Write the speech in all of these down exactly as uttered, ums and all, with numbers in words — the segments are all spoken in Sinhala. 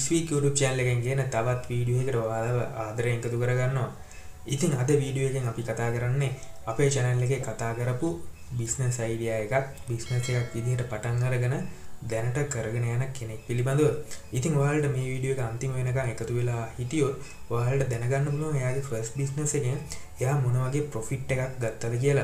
Bisweek YouTube channel එකෙන් ගෙන තවත් වීඩියෝ එකකට ඔයාලව ආදරයෙන් එකතු කරගන්නවා. ඉතින් අද වීඩියෝ එකෙන් අපි කතා කරන්නේ අපේ channel එකේ කතා කරපු business idea එකක් business එකක් විදිහට පටන් අරගෙන දැනට කරගෙන යන කෙනෙක් පිළිබඳව. ඉතින් ඔයාලට මේ වීඩියෝ එක අන්තිම වෙනකන් එකතු වෙලා හිටියොත් ඔයාලට දැනගන්න පුළුවන් එයාගේ first business එකෙන් එයා මොන වගේ profit එකක් ගත්තද කියලා.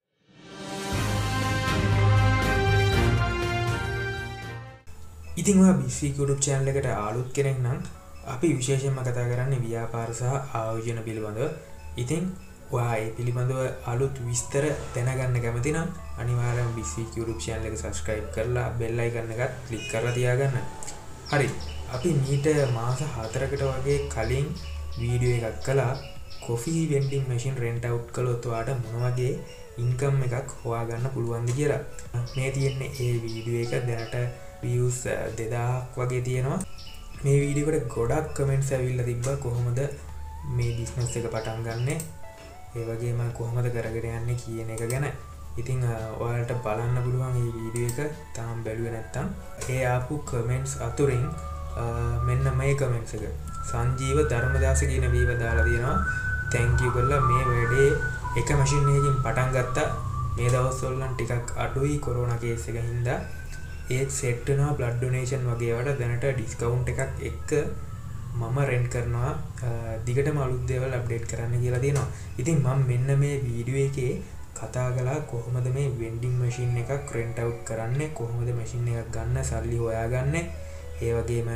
ඉතින් ඔයා Bisweek YouTube channel එකට ආලුත් කෙනෙක් නම් අපි විශේෂයෙන්ම කතා කරන්නේ ව්‍යාපාර සහ ආයෝජන පිළිබඳව. ඉතින් ඔයා ඒ පිළිබඳව අලුත් විස්තර දැනගන්න කැමති නම් අනිවාර්යයෙන්ම Bisweek YouTube channel එක subscribe කරලා bell icon එකත් click කරලා තියාගන්න. හරි. අපි මීට මාස හතරකට වගේ කලින් වීඩියෝ එකක් කළා coffee vending machine rent out කළොත් ඔයාට මොන වගේ income එකක් හොයාගන්න පුළුවන්ද කියලා. මේ තියෙන්නේ ඒ වීඩියෝ එක දැනට views දෙදාහක් වගේ තියෙනවා. මේ වීඩියෝ එකට ගොඩක් comments ඇවිල්ලා තිබ්බා කොහොමද මේ business එක පටන් ගන්නෙ, ඒ වගේම කොහොමද කරගෙන යන්නේ කියන එක ගැන. ඉතින් ඔයාලට බලන්න පුළුවන් මේ වීඩියෝ එක තාම බැලුවේ නැත්නම් ඒ ආපු comments අතුරින් මෙන්න මේ comments එක සංජීව ධර්මදාස කියන වීව දාලා තියෙනවා. thank you කරලා මේ වැඩේ එක machine එකකින් පටන් ගත්තා. මේ දවස්වල නම් ටිකක් අඩුයි corona case එක හින්දා. ඒත් සෙට් වෙනවා blood donation වගේ ඒවාට දැනට ඩිස්කවුන්ට් එකක් එක්ක මම රෙන්ට් කරනවා. දිගටම අලුත් දේවල් අප්ඩේට් කරන්න කියලා තියෙනවා. ඉතින් මම මෙන්න මේ වීඩියෝ එකේ කතා කළා කොහොමද මේ vending machine එකක් rent out කරන්නේ, කොහොමද machine එකක් ගන්න සල්ලි හොයාගන්නේ, ඒ වගේම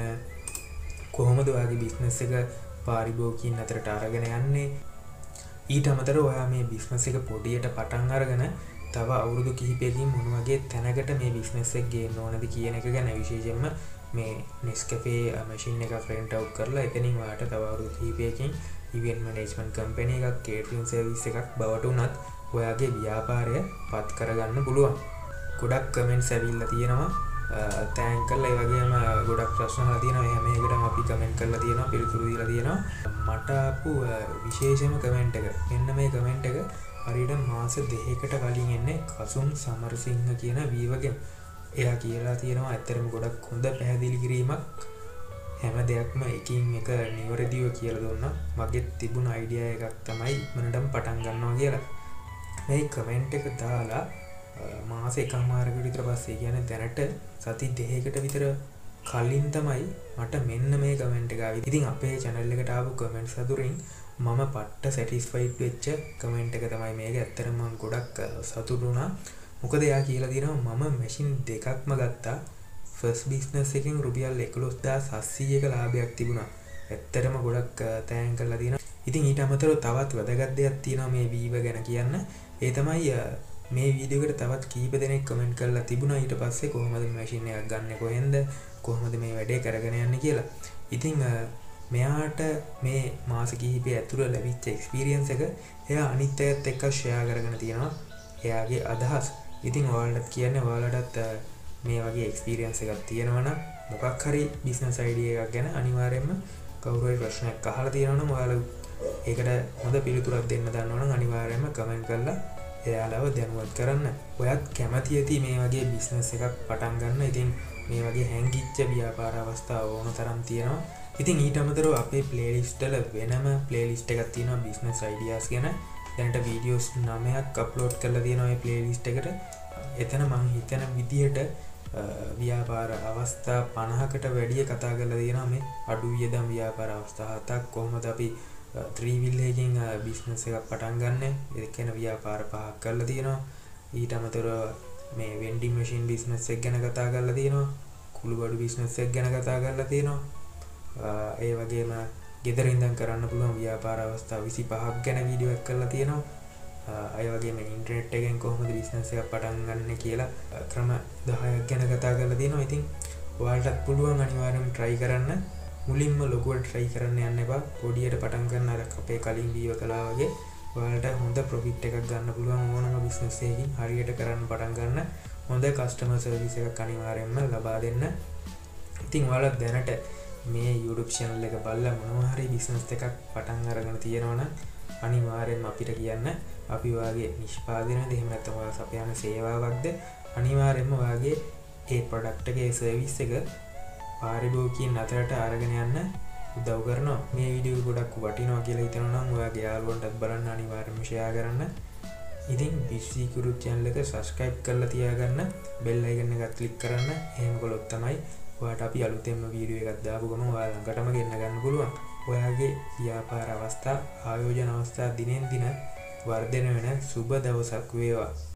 කොහොමද ඔයාගේ business එක පාරිභෝගිකයින් අතරට අරගෙන යන්නේ. ඊට අමතරව ඔයා මේ business එක පොඩියට පටන් අරගෙන තව අවුරුදු කිහිපයකින් මොන වගේ තැනකට මේ business එක ගේන්න ඕනද කියන එක ගැන විශේෂයෙන්ම මේ Nescafe machine එක rent out කරලා එතනින් ඔයාට තව අවුරුදු කිහිපයකින් event management company එකක් catering service එකක් බවට උනත් ඔයාගේ ව්‍යාපාරය පත් කරගන්න පුළුවන්. ගොඩක් comments ඇවිල්ලා තියෙනවා. thank කරලා ඒ වගේම ගොඩක් ප්‍රශ්න අහලා තියෙනවා. එහෙම එකටම අපි comment කරලා තියෙනවා, පිළිතුරු දීලා තියෙනවා. මට ආපු විශේෂම comment එක මෙන්න මේ comment එක හරියට මාස දෙකකට කලින් එන්නේ කසුන් සමරසිංහ කියන වීවගෙන්. එයා කියලා තියෙනවා ඇත්තටම ගොඩක් හොඳ පැහැදිලි කිරීමක්. හැම දෙයක්ම එකින් එක නිවැරදිව කියලා දුන්නා. මගේ තිබුණ අයිඩියා එකක් තමයි ඉක්මනටම පටන් ගන්නවා කියලා. මේ කමෙන්ට් එක දාලා මාස එකමාරකට විතර පස්සේ කියන්නේ දැනට සති දෙකකට විතර කලින් තමයි මට මෙන්න මේ කමෙන්ට් එක ආවේ. ඉතින් අපේ channel එකට ආපු කමෙන්ට්ස් අතුරින් මම පට්ට සැටිස්ෆයිඩ් වෙච්ච කමෙන්ට් එක තමයි මේක. ඇත්තටම මම ගොඩක් සතුටු වුණා. මොකද එයා කියලා දිනවා මම මැෂින් දෙකක්ම ගත්තා. ෆස්ට් බිස්නස් එකෙන් රුපියල් එකොළොස් හදාස් හත්සීයක ලාභයක් තිබුණා. ඇත්තටම ගොඩක් තෑන්ක් කරලා දිනවා. ඉතින් ඊට අමතරව තවත් වැදගත් දෙයක් තියෙනවා මේ වීව ගැන කියන්න. ඒ තමයි මේ වීඩියෝ එකට තවත් කීප දෙනෙක් කමෙන්ට් කරලා තිබුණා ඊට පස්සේ කොහොමද මැෂින් එකක් ගන්නෙ, කොහෙන්ද, කොහොමද මේ වැඩේ කරගෙන යන්නේ කියලා. ඉතින් මෙයාට මේ මාස කිහිපය ඇතුළත ලැබිච්ච එක්ස්පීරියන්ස් එක එයා අනිත් අයත් එක්ක ෂෙයා කරගෙන තියෙනවා. එයාගේ අදහස්. ඉතින් ඔයාලටත් කියන්නේ ඔයාලටත් මේ වගේ එක්ස්පීරියන්ස් එකක් තියෙනවා නම් මොකක් හරි බිස්නස් අයිඩියා එකක් ගැන අනිවාර්යයෙන්ම කවුරු හරි ප්‍රශ්නයක් අහලා තියෙනවා නම් ඔයාලා ඒකට හොඳ පිළිතුරක් දෙන්න දන්නවා නම් අනිවාර්යයෙන්ම කමෙන්ට් කරලා එයාලව දැනුවත් කරන්න. ඔයත් කැමති ඇති මේ වගේ බිස්නස් එකක් පටන් ගන්න. ඉතින් මේ වගේ හැංගිච්ච ව්‍යාපාර අවස්ථා ඕන තරම් තියෙනවා. ඉතින් ඊට අමතරව අපේ ප්ලේලිස්ට් වල වෙනම ප්ලේලිස්ට් එකක් තියෙනවා business ideas ගැන. දැනට වීඩියෝස් නවයක් අප්ලෝඩ් කරලා තියෙනවා මේ ප්ලේලිස්ට් එකට. එතන මම හිතන විදිහට ව්‍යාපාර අවස්ථා පනහකට වැඩිය කතා කරලා තියෙනවා. මේ අඩු වියදම් ව්‍යාපාර අවස්ථා හතක් කොහොමද අපි three wheel එකකින් business එකක් පටන් ගන්න. ඒ කියන ව්‍යාපාර පහක් කරලා තියෙනවා. ඊට අමතරව මේ vending machine business එක ගැන කතා කරලා තියෙනවා. කුළුබඩු business එක ගැන කතා කරලා තියෙනවා. ඒ වගේම ගෙදර ඉඳන් කරන්න පුළුවන් ව්‍යාපාර අවස්ථා විසිපහක් ගැන වීඩියෝ එකක් කරලා තියෙනවා. ඒ වගේම ඉන්ටර්නෙට් එකෙන් කොහොමද බිස්නස් එකක් පටන් ගන්න කියලා ක්‍රම දහයක් ගැන කතා කරලා තියෙනවා. ඉතින් ඔයාලටත් පුළුවන් අනිවාර්යයෙන්ම try කරන්න. මුලින්ම ලොකුවට try කරන්න යන්න එපා. පොඩියට පටන් ගන්න අර අපේ කලින් වීඩියෝ කළා වගේ ඔයාලට හොඳ profit එකක් ගන්න පුළුවන් ඕනම බිස්නස් එකකින් හරියට කරන්න පටන් ගන්න. හොඳ customer service එකක් අනිවාර්යයෙන්ම ලබා දෙන්න. ඉතින් ඔයාලා දැනට මේ YouTube channel එක බලලා මොනවා හරි business එකක් පටන් අරගෙන තියෙනවා නම් අනිවාර්යෙන්ම අපිට කියන්න. අපි ඔයාගේ නිෂ්පාදනයද එහෙම නැත්නම් ඔයාලා සපයන සේවාවක්ද අනිවාර්යෙන්ම ඔයාගේ ඒ product එකේ service එක පාරිභෝගිකයන් අතරට අරගෙන යන්න උදව් කරනවා. මේ වීඩියෝ ගොඩක් වටිනවා කියලා හිතනවා නම් ඔයාගේ යාළුවන්ටත් බලන්න අනිවාර්යයෙන්ම ෂෙයා කරන්න. ඉතින් බිස්සී කුරුත් channel එක subscribe කරලා තියාගන්න, bell icon එකත් click කරන්න. එහෙම කළොත් තමයි ඔයාට අපි අලුතෙන්ම වීඩියෝ එකක් දාපු ගමන් ඔයා ළඟටම ගෙන්න ගන්න පුළුවන්. ඔයාගේ ව්‍යාපාර අවස්ථා, ආයෝජන අවස්ථා දිනෙන් දින වර්ධනය වෙන සුබ දවසක් වේවා.